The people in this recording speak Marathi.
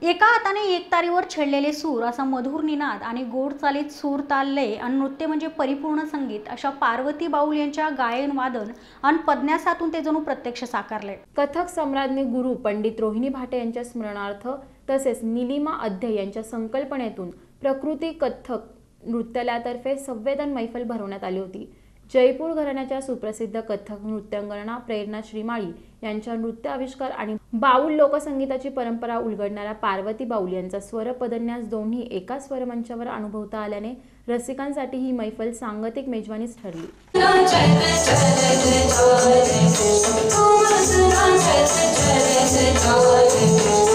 एका हाताने एकतारीवर छेडलेले सूर असा मधुर निनाद आणि गोड चालीत सूर ताल लय आणि नृत्य म्हणजे परिपूर्ण संगीत अशा पार्वती बाऊल यांच्या गायन वादन आणि पदन्यासातून ते जणू प्रत्यक्ष साकारले। कथक सम्राज्ञी गुरु पंडित रोहिणी भाटे यांच्या स्मरणार्थ तसेच निलिमा अध्याय यांच्या संकल्पनेतून प्रकृती कथक नृत्यालयातर्फे संवेदन मैफल भरवण्यात आली होती। जयपूर घराण्याच्या सुप्रसिद्ध कथक नृत्यांगना प्रेरणा श्रीमाळी यांच्या नृत्य आविष्कार आणि बाऊल लोकसंगीताची परंपरा उलगडणाऱ्या पार्वती बाऊल यांचा स्वर पदन्यास दोन्ही एकाच स्वरमंचावर अनुभवता आल्याने रसिकांसाठी ही मैफल सांगतिक मेजवानीच ठरली।